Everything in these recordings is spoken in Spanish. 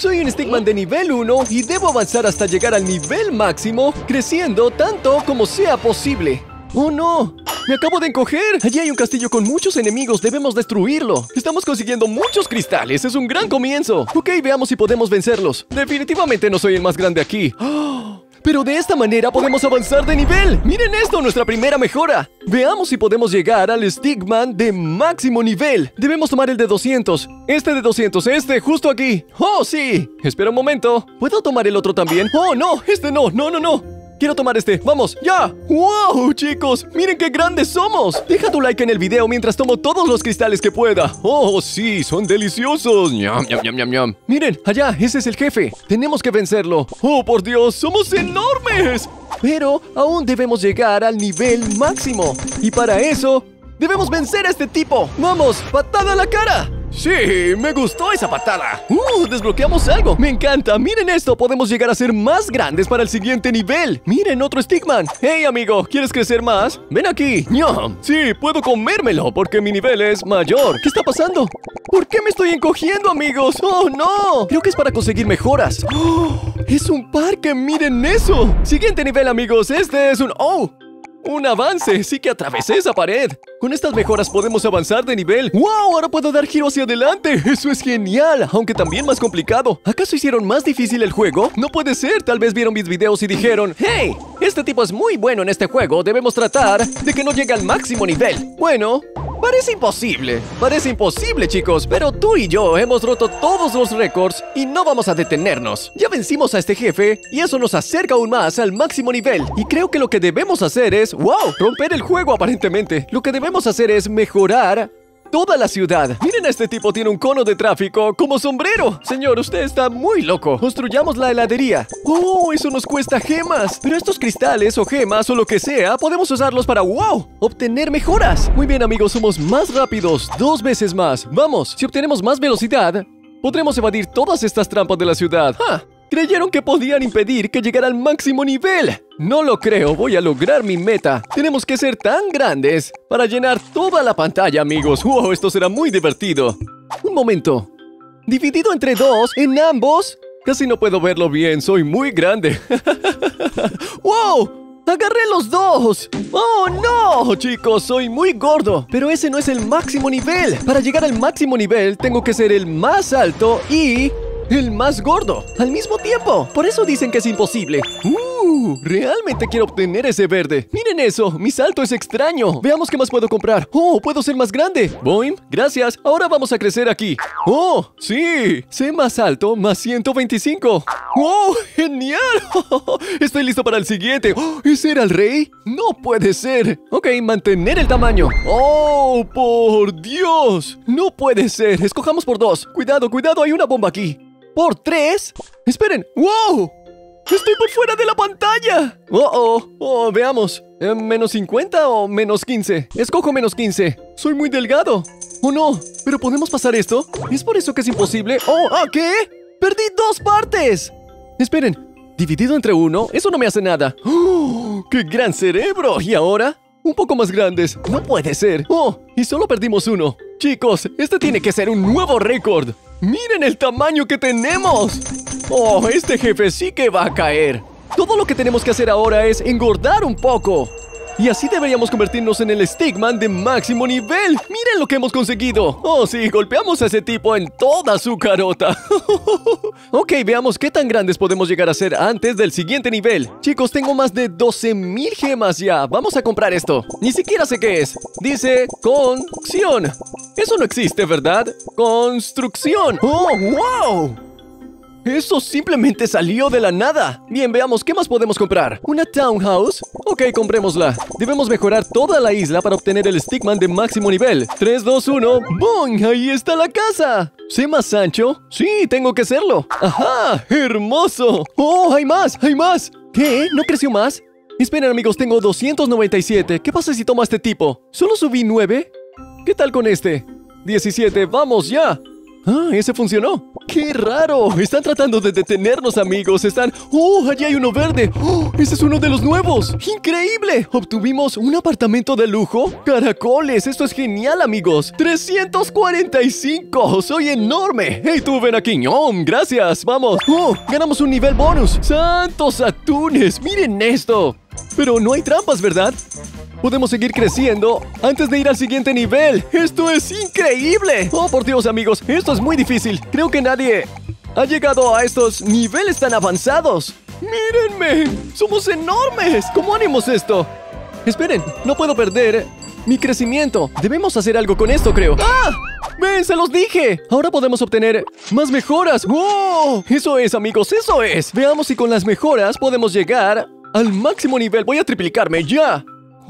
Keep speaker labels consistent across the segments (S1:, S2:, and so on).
S1: Soy un Stickman de nivel 1 y debo avanzar hasta llegar al nivel máximo, creciendo tanto como sea posible. ¡Oh, no! ¡Me acabo de encoger! Allí hay un castillo con muchos enemigos. Debemos destruirlo. Estamos consiguiendo muchos cristales. Es un gran comienzo. Ok, veamos si podemos vencerlos. Definitivamente no soy el más grande aquí. ¡Oh! Pero de esta manera podemos avanzar de nivel. ¡Miren esto! Nuestra primera mejora. Veamos si podemos llegar al Stickman de máximo nivel. Debemos tomar el de 200. Este de 200. Este, justo aquí. ¡Oh, sí! Espera un momento. ¿Puedo tomar el otro también? ¡Oh, no! Este no. No, no, no. Quiero tomar este. ¡Vamos! ¡Ya! ¡Wow, chicos! ¡Miren qué grandes somos! Deja tu like en el video mientras tomo todos los cristales que pueda. ¡Oh, sí! ¡Son deliciosos! ¡Ñam, ñam, ñam, ñam, ñam! Miren, allá, ese es el jefe. Tenemos que vencerlo. ¡Oh, por Dios! ¡Somos enormes! Pero aún debemos llegar al nivel máximo. Y para eso, debemos vencer a este tipo. ¡Vamos! ¡Patada a la cara! ¡Sí! ¡Me gustó esa patada! ¡Desbloqueamos algo! ¡Me encanta! ¡Miren esto! Podemos llegar a ser más grandes para el siguiente nivel. ¡Miren, otro Stickman! ¡Hey, amigo! ¿Quieres crecer más? ¡Ven aquí! ¡Ñam! ¡Sí! ¡Puedo comérmelo! Porque mi nivel es mayor. ¿Qué está pasando? ¿Por qué me estoy encogiendo, amigos? ¡Oh, no! Creo que es para conseguir mejoras. ¡Oh! ¡Es un parque! ¡Miren eso! Siguiente nivel, amigos. Este es un... ¡Oh! ¡Un avance! ¡Sí que atravesé esa pared! Con estas mejoras podemos avanzar de nivel. ¡Wow! Ahora puedo dar giro hacia adelante. ¡Eso es genial! Aunque también más complicado. ¿Acaso hicieron más difícil el juego? No puede ser. Tal vez vieron mis videos y dijeron: ¡Hey! Este tipo es muy bueno en este juego. Debemos tratar de que no llegue al máximo nivel. Bueno, parece imposible. Parece imposible, chicos. Pero tú y yo hemos roto todos los récords y no vamos a detenernos. Ya vencimos a este jefe y eso nos acerca aún más al máximo nivel. Y creo que lo que debemos hacer es... ¡Wow! Romper el juego aparentemente. Lo que debemos hacer es mejorar toda la ciudad. Miren, este tipo tiene un cono de tráfico como sombrero. Señor, usted está muy loco. Construyamos la heladería. ¡Oh! Eso nos cuesta gemas. Pero estos cristales o gemas o lo que sea, podemos usarlos para ¡wow! Obtener mejoras. Muy bien, amigos, somos más rápidos. 2 veces más. Vamos, si obtenemos más velocidad, podremos evadir todas estas trampas de la ciudad. ¡Ja! Creyeron que podían impedir que llegara al máximo nivel. No lo creo, voy a lograr mi meta. Tenemos que ser tan grandes para llenar toda la pantalla, amigos. ¡Wow! Esto será muy divertido. Un momento. ¿Dividido entre 2 en ambos? Casi no puedo verlo bien, soy muy grande. ¡Wow! ¡Agarré los 2! ¡Oh, no! Chicos, soy muy gordo. Pero ese no es el máximo nivel. Para llegar al máximo nivel, tengo que ser el más alto y... el más gordo, al mismo tiempo. Por eso dicen que es imposible. Realmente quiero obtener ese verde. Miren eso, mi salto es extraño. Veamos qué más puedo comprar. ¡Oh, puedo ser más grande! Boing, gracias. Ahora vamos a crecer aquí. ¡Oh, sí! Sé más alto, más 125. ¡Oh, genial! Estoy listo para el siguiente. ¡Oh, ¿ese era el rey? ¡No puede ser! Ok, mantener el tamaño. ¡Oh, por Dios! ¡No puede ser! Escojamos por 2. Cuidado, cuidado, hay una bomba aquí. ¿Por 3? ¡Esperen! ¡Wow! ¡Estoy por fuera de la pantalla! Veamos. ¿Menos 50 o menos 15? Escojo menos 15. Soy muy delgado. ¡Oh, no! ¿Pero podemos pasar esto? ¿Es por eso que es imposible? ¿Qué? ¡Perdí 2 partes! Esperen. ¿Dividido entre 1? Eso no me hace nada. ¡Oh! ¡Qué gran cerebro! ¿Y ahora? Un poco más grandes. No puede ser. ¡Oh! Y solo perdimos 1. Chicos, este tiene que ser un nuevo récord. ¡Miren el tamaño que tenemos! ¡Oh, este jefe sí que va a caer! Todo lo que tenemos que hacer ahora es engordar un poco. Y así deberíamos convertirnos en el Stickman de máximo nivel. ¡Miren lo que hemos conseguido! ¡Oh, sí! Golpeamos a ese tipo en toda su carota. Ok, veamos qué tan grandes podemos llegar a ser antes del siguiente nivel. Chicos, tengo más de 12,000 gemas ya. Vamos a comprar esto. Ni siquiera sé qué es. Dice construcción. Eso no existe, ¿verdad? Construcción. ¡Oh, wow! ¡Eso simplemente salió de la nada! Bien, veamos, ¿qué más podemos comprar? ¿Una townhouse? Ok, comprémosla. Debemos mejorar toda la isla para obtener el Stickman de máximo nivel. 3, 2, 1... ¡Bum! ¡Ahí está la casa! ¿Sé más ancho? Sí, tengo que serlo. ¡Ajá! ¡Hermoso! ¡Oh, hay más! ¡Hay más! ¿Qué? ¿No creció más? Esperen, amigos, tengo 297. ¿Qué pasa si tomo a este tipo? ¿Solo subí 9? ¿Qué tal con este? 17, ¡vamos ya! Ah, ese funcionó. ¡Qué raro! Están tratando de detenernos, amigos. ¡Oh, allí hay uno verde! ¡Oh, ese es uno de los nuevos! ¡Increíble! Obtuvimos un apartamento de lujo. ¡Caracoles! Esto es genial, amigos. ¡345! ¡Soy enorme! ¡Hey, tú, ven aquí! ¡Gracias! ¡Vamos! ¡Oh, ganamos un nivel bonus! ¡Santos atunes! ¡Miren esto! Pero no hay trampas, ¿verdad? Podemos seguir creciendo antes de ir al siguiente nivel. ¡Esto es increíble! ¡Oh, por Dios, amigos! Esto es muy difícil. Creo que nadie ha llegado a estos niveles tan avanzados. ¡Mírenme! ¡Somos enormes! ¿Cómo haremos esto? Esperen, no puedo perder mi crecimiento. Debemos hacer algo con esto, creo. ¡Ah! ¡Ven, se los dije! Ahora podemos obtener más mejoras. ¡Wow! Eso es, amigos, eso es. Veamos si con las mejoras podemos llegar al máximo nivel. Voy a triplicarme ya.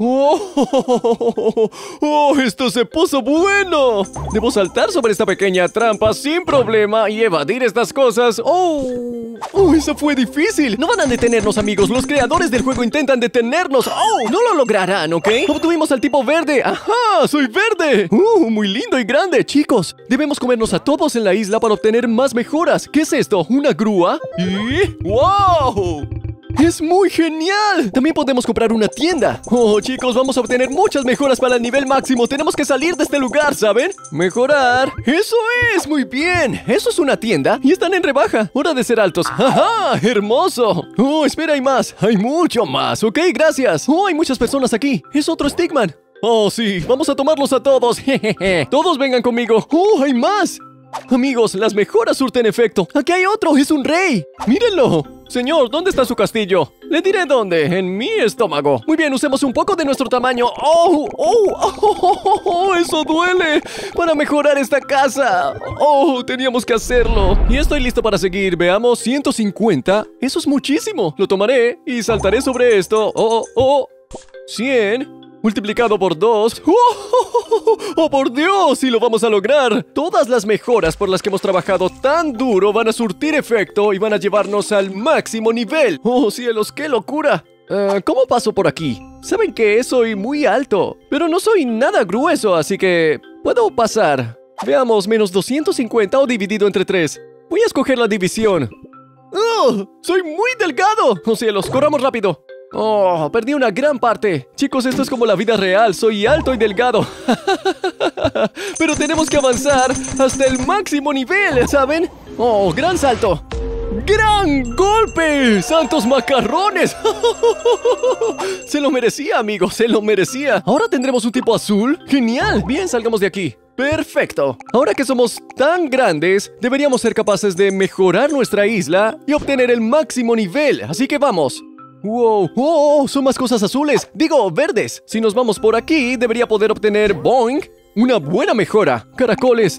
S1: ¡Oh! ¡Esto se puso bueno! Debo saltar sobre esta pequeña trampa sin problema y evadir estas cosas. ¡Oh! ¡Eso fue difícil! No van a detenernos, amigos. Los creadores del juego intentan detenernos. ¡Oh! No lo lograrán, ¿ok? Obtuvimos al tipo verde. ¡Ajá! ¡Soy verde! Muy lindo y grande, chicos. Debemos comernos a todos en la isla para obtener más mejoras. ¿Qué es esto? ¿Una grúa? ¿Y? ¡Wow! ¡Es muy genial! También podemos comprar una tienda. Oh, chicos, vamos a obtener muchas mejoras para el nivel máximo. Tenemos que salir de este lugar, ¿saben? Mejorar. ¡Eso es! ¡Muy bien! Eso es una tienda y están en rebaja. Hora de ser altos. ¡Ajá! ¡Hermoso! Oh, espera, hay más. Hay mucho más. Ok, gracias. Oh, hay muchas personas aquí. Es otro Stickman. Oh, sí. Vamos a tomarlos a todos. Jejeje. Todos vengan conmigo. Oh, hay más. Amigos, las mejoras surten efecto. ¡Aquí hay otro! ¡Es un rey! ¡Mírenlo! Señor, ¿dónde está su castillo? Le diré dónde. En mi estómago. Muy bien, usemos un poco de nuestro tamaño. ¡Oh! ¡Eso duele! Para mejorar esta casa. ¡Oh! Teníamos que hacerlo. Y estoy listo para seguir. Veamos, 150. Eso es muchísimo. Lo tomaré y saltaré sobre esto. ¡Oh! 100. Multiplicado por 2. ¡Oh, por Dios! ¡Y lo vamos a lograr! Todas las mejoras por las que hemos trabajado tan duro van a surtir efecto y van a llevarnos al máximo nivel. ¡Oh, cielos! ¡Qué locura! ¿Cómo paso por aquí? ¿Saben qué? Soy muy alto, pero no soy nada grueso, así que puedo pasar. Veamos, menos 250 o dividido entre 3. Voy a escoger la división. ¡Oh! ¡Soy muy delgado! ¡Oh, cielos! ¡Corramos rápido! ¡Oh! Perdí una gran parte. Chicos, esto es como la vida real. Soy alto y delgado. Pero tenemos que avanzar hasta el máximo nivel, ¿saben? ¡Oh! ¡Gran salto! ¡Gran golpe! ¡Santos macarrones! Se lo merecía, amigos. Se lo merecía. Ahora tendremos un tipo azul. ¡Genial! Bien, salgamos de aquí. ¡Perfecto! Ahora que somos tan grandes, deberíamos ser capaces de mejorar nuestra isla y obtener el máximo nivel. Así que vamos. ¡Wow! ¡Oh! Son más cosas azules. Digo, verdes. Si nos vamos por aquí, debería poder obtener boing. Una buena mejora. Caracoles,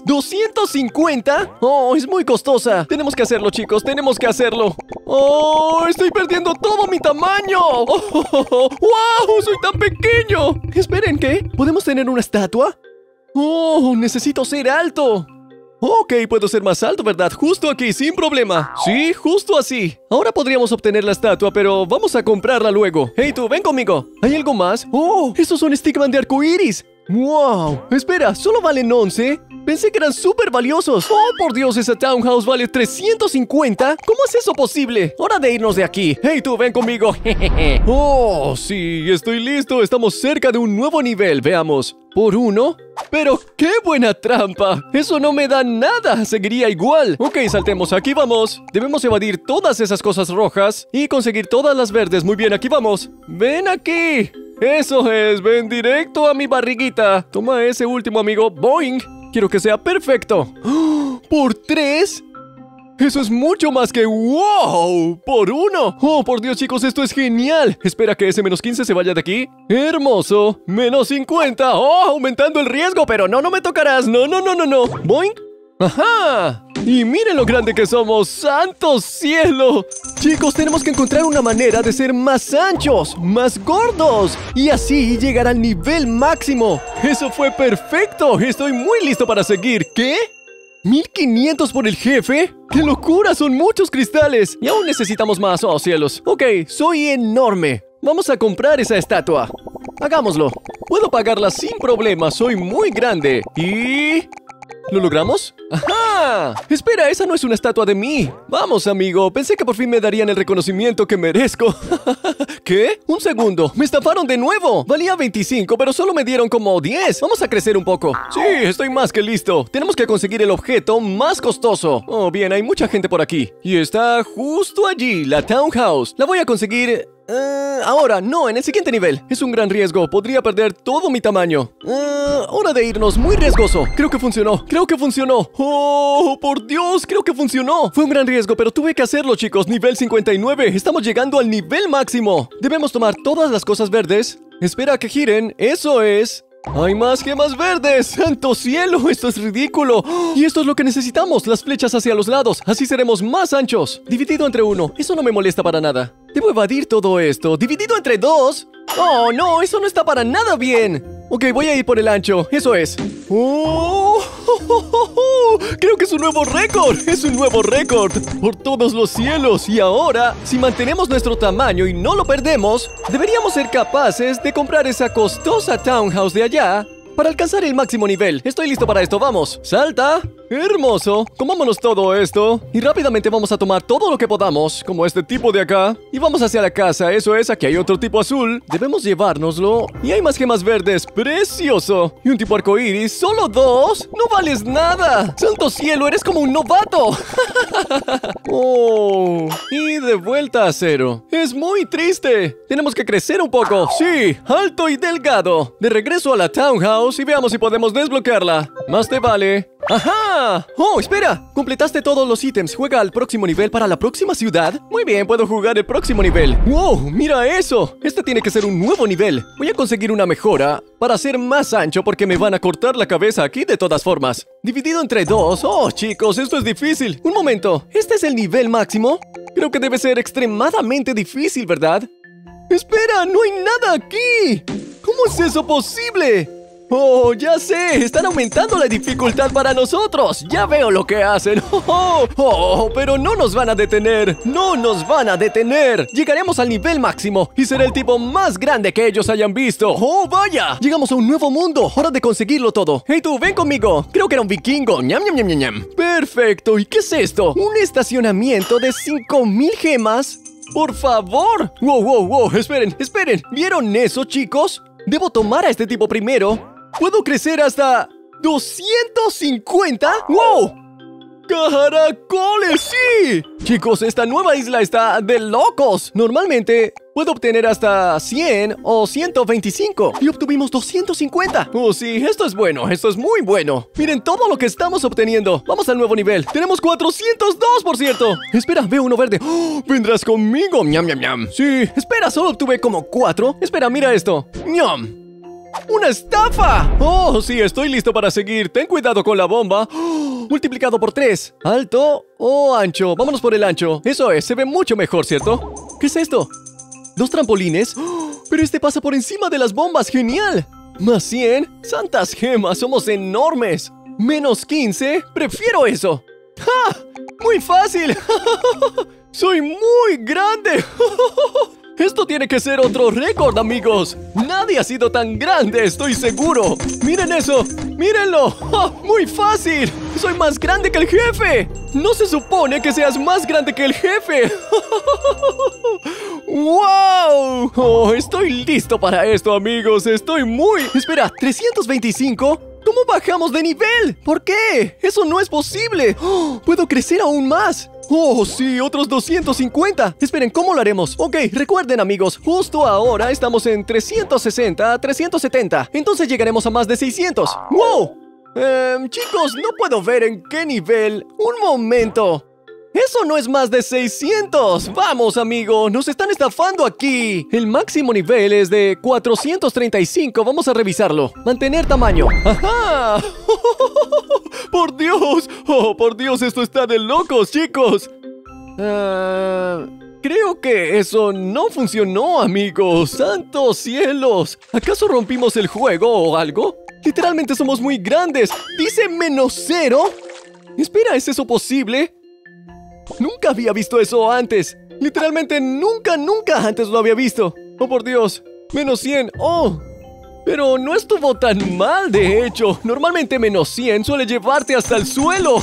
S1: 250. Oh, es muy costosa. Tenemos que hacerlo, chicos. Tenemos que hacerlo. Oh, estoy perdiendo todo mi tamaño. Oh, wow, soy tan pequeño. Esperen, ¿qué? ¿Podemos tener una estatua? Oh, necesito ser alto. Ok, puedo ser más alto, ¿verdad? Justo aquí, sin problema. Sí, justo así. Ahora podríamos obtener la estatua, pero vamos a comprarla luego. Hey, tú, ven conmigo. ¿Hay algo más? ¡Oh! ¡Esos son Stickman de arcoíris! ¡Wow! Espera, ¿solo valen 11? Pensé que eran súper valiosos. ¡Oh, por Dios! Esa townhouse vale 350. ¿Cómo es eso posible? Hora de irnos de aquí. Hey, tú, ven conmigo. ¡Oh, sí! Estoy listo. Estamos cerca de un nuevo nivel. Veamos. ¿Por 1? ¡Pero qué buena trampa! ¡Eso no me da nada! Seguiría igual. Ok, saltemos. Aquí vamos. Debemos evadir todas esas cosas rojas y conseguir todas las verdes. Muy bien, aquí vamos. ¡Ven aquí! ¡Eso es! ¡Ven directo a mi barriguita! Toma ese último, amigo. ¡Boing! Quiero que sea perfecto. ¡Oh! ¿Por 3? ¡Eso es mucho más que wow! ¡Por 1! ¡Oh, por Dios, chicos! ¡Esto es genial! Espera que ese menos 15 se vaya de aquí. ¡Hermoso! ¡Menos 50! ¡Oh! Aumentando el riesgo, pero no me tocarás. ¡No! ¡Boing! ¡Ajá! ¡Y miren lo grande que somos! ¡Santo cielo! Chicos, tenemos que encontrar una manera de ser más anchos, más gordos y así llegar al nivel máximo. ¡Eso fue perfecto! Estoy muy listo para seguir. ¿Qué? ¿1500 por el jefe? ¡Qué locura! ¡Son muchos cristales! Y aún necesitamos más. ¡Oh, cielos! Ok, soy enorme. Vamos a comprar esa estatua. Hagámoslo. Puedo pagarla sin problema. Soy muy grande. Y... ¿Lo logramos? ¡Ajá! Espera, esa no es una estatua de mí. Vamos, amigo. Pensé que por fin me darían el reconocimiento que merezco. ¿Qué? Un segundo. Me estafaron de nuevo. Valía 25, pero solo me dieron como 10. Vamos a crecer un poco. Sí, estoy más que listo. Tenemos que conseguir el objeto más costoso. Oh, bien, hay mucha gente por aquí. Y está justo allí, la Townhouse. La voy a conseguir... ahora, no, en el siguiente nivel. Es un gran riesgo, podría perder todo mi tamaño. Hora de irnos, muy riesgoso. Creo que funcionó, creo que funcionó. Oh, por Dios, creo que funcionó. Fue un gran riesgo, pero tuve que hacerlo, chicos. Nivel 59, estamos llegando al nivel máximo. Debemos tomar todas las cosas verdes. Espera a que giren, eso es... ¡Hay más gemas verdes! ¡Santo cielo! ¡Esto es ridículo! Y esto es lo que necesitamos, las flechas hacia los lados. Así seremos más anchos. Dividido entre 1. Eso no me molesta para nada. Debo evadir todo esto. ¿Dividido entre 2? ¡Oh, no! Eso no está para nada bien. Ok, voy a ir por el ancho. Eso es. ¡Oh! Creo que es un nuevo récord. Es un nuevo récord. Por todos los cielos. Y ahora, si mantenemos nuestro tamaño y no lo perdemos, deberíamos ser capaces de comprar esa costosa townhouse de allá para alcanzar el máximo nivel. Estoy listo para esto, vamos. ¡Salta! ¡Hermoso! Comámonos todo esto y rápidamente vamos a tomar todo lo que podamos, como este tipo de acá. Y vamos hacia la casa, eso es, aquí hay otro tipo azul. Debemos llevárnoslo. Y hay más gemas verdes, ¡precioso! Y un tipo arcoíris, ¿solo 2? ¡No vales nada! ¡Santo cielo, eres como un novato! ¡Oh! Y de vuelta a 0. Es muy triste. Tenemos que crecer un poco. ¡Sí! ¡Alto y delgado! De regreso a la townhouse y veamos si podemos desbloquearla. Más te vale. ¡Ajá! ¡Oh, espera! Completaste todos los ítems. Juega al próximo nivel para la próxima ciudad. Muy bien, puedo jugar el próximo nivel. ¡Wow! ¡Mira eso! Este tiene que ser un nuevo nivel. Voy a conseguir una mejora para ser más ancho porque me van a cortar la cabeza aquí de todas formas. Dividido entre 2. ¡Oh, chicos! Esto es difícil. Un momento. ¿Este es el nivel máximo? Creo que debe ser extremadamente difícil, ¿verdad? ¡Espera! ¡No hay nada aquí! ¿Cómo es eso posible? ¡Oh, ya sé! ¡Están aumentando la dificultad para nosotros! ¡Ya veo lo que hacen! ¡Oh, pero no nos van a detener! ¡No nos van a detener! Llegaremos al nivel máximo y seré el tipo más grande que ellos hayan visto. ¡Oh, vaya! Llegamos a un nuevo mundo. ¡Hora de conseguirlo todo! ¡Hey tú, ven conmigo! Creo que era un vikingo. ¡Ñam, ñam, ñam, ñam, ñam! ¡Perfecto! ¿Y qué es esto? ¿Un estacionamiento de 5000 gemas? ¡Por favor! ¡Wow! ¡Esperen! ¿Vieron eso, chicos? Debo tomar a este tipo primero. ¿Puedo crecer hasta 250? ¡Wow! ¡Caracoles, sí! Chicos, esta nueva isla está de locos. Normalmente puedo obtener hasta 100 o 125. Y obtuvimos 250. Oh, sí, esto es bueno, esto es muy bueno. Miren todo lo que estamos obteniendo. Vamos al nuevo nivel. Tenemos 402, por cierto. Espera, veo uno verde. ¡Oh! ¿Vendrás conmigo? ¡Ñam, ñam, ñam! Sí, espera, solo obtuve como 4. Espera, mira esto. ¡Ñam! ¡Una estafa! ¡Oh, sí! Estoy listo para seguir. Ten cuidado con la bomba. ¡Oh! Multiplicado por 3. ¿Alto o ancho? Vámonos por el ancho. Eso es, se ve mucho mejor, ¿cierto? ¿Qué es esto? ¿2 trampolines? ¡Oh! Pero este pasa por encima de las bombas. ¡Genial! ¡Más 100! ¡Santas gemas! ¡Somos enormes! ¡Menos 15! ¡Prefiero eso! ¡Ja! ¡Muy fácil! ¡Soy muy grande! Esto tiene que ser otro récord, amigos. Nadie ha sido tan grande, estoy seguro. ¡Miren eso! ¡Mírenlo! ¡Oh, muy fácil! ¡Soy más grande que el jefe! ¡No se supone que seas más grande que el jefe! ¡Wow! Oh, estoy listo para esto, amigos. Estoy muy... Espera, ¿325? ¿Cómo bajamos de nivel? ¿Por qué? ¡Eso no es posible! ¡Oh, puedo crecer aún más! ¡Oh, sí! ¡Otros 250! Esperen, ¿cómo lo haremos? Ok, recuerden, amigos, justo ahora estamos en 360, 370. Entonces llegaremos a más de 600. ¡Wow! Chicos, no puedo ver en qué nivel. ¡Un momento! ¡Eso no es más de 600! ¡Vamos, amigo! ¡Nos están estafando aquí! El máximo nivel es de 435. Vamos a revisarlo. Mantener tamaño. ¡Ajá! ¡Por Dios! ¡Oh, por Dios! ¡Esto está de locos, chicos! Creo que eso no funcionó, amigos. ¡Santos cielos! ¿Acaso rompimos el juego o algo? Literalmente somos muy grandes. ¿Dice -0? Espera, ¿es eso posible? Nunca había visto eso antes. Literalmente nunca antes lo había visto. Oh, por Dios. -100. Oh. Pero no estuvo tan mal, de hecho. Normalmente -100 suele llevarte hasta el suelo.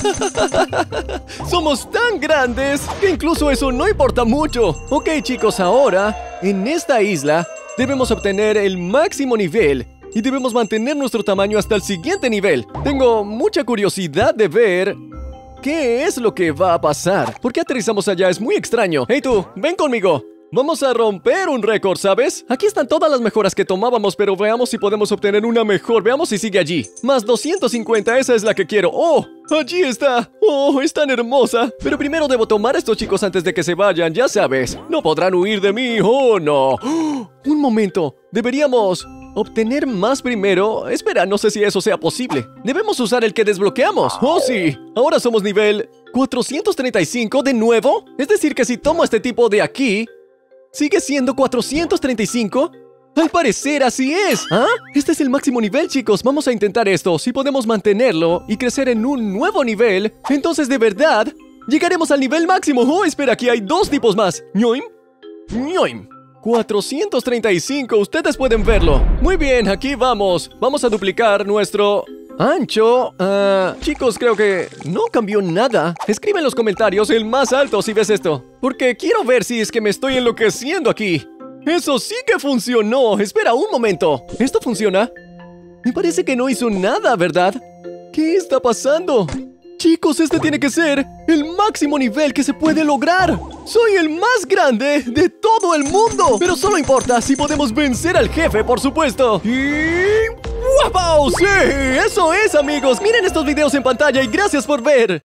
S1: Somos tan grandes que incluso eso no importa mucho. Ok, chicos, ahora, en esta isla, debemos obtener el máximo nivel. Y debemos mantener nuestro tamaño hasta el siguiente nivel. Tengo mucha curiosidad de ver qué es lo que va a pasar. ¿Por qué aterrizamos allá? Es muy extraño. Hey tú, ven conmigo. Vamos a romper un récord, ¿sabes? Aquí están todas las mejoras que tomábamos, pero veamos si podemos obtener una mejor. Veamos si sigue allí. Más 250, esa es la que quiero. ¡Oh! Allí está. ¡Oh, es tan hermosa! Pero primero debo tomar a estos chicos antes de que se vayan, ya sabes. No podrán huir de mí. ¡Oh, no! ¡Oh! Un momento. Deberíamos obtener más primero. Espera, no sé si eso sea posible. Debemos usar el que desbloqueamos. ¡Oh, sí! Ahora somos nivel 435 de nuevo. Es decir, que si tomo este tipo de aquí, ¿sigue siendo 435? Al parecer así es. ¿Ah? Este es el máximo nivel, chicos. Vamos a intentar esto. Si podemos mantenerlo y crecer en un nuevo nivel, entonces de verdad llegaremos al nivel máximo. Oh, espera, aquí hay dos tipos más. ¡Ñoim! ¡Ñoim! 435, ustedes pueden verlo. Muy bien, aquí vamos. Vamos a duplicar nuestro ancho. Chicos, creo que no cambió nada. Escribe en los comentarios el más alto si ves esto, porque quiero ver si es que me estoy enloqueciendo aquí. ¡Eso sí que funcionó! Espera un momento. ¿Esto funciona? Me parece que no hizo nada, ¿verdad? ¿Qué está pasando? Chicos, este tiene que ser el máximo nivel que se puede lograr. ¡Soy el más grande de todo el mundo! Pero solo importa si podemos vencer al jefe, por supuesto. Y... ¡wow! ¡Sí! ¡Eso es, amigos! Miren estos videos en pantalla y gracias por ver.